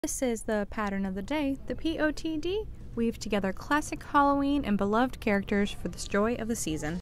This is the pattern of the day, the POTD. Weave together classic Halloween and beloved characters for the joy of the season.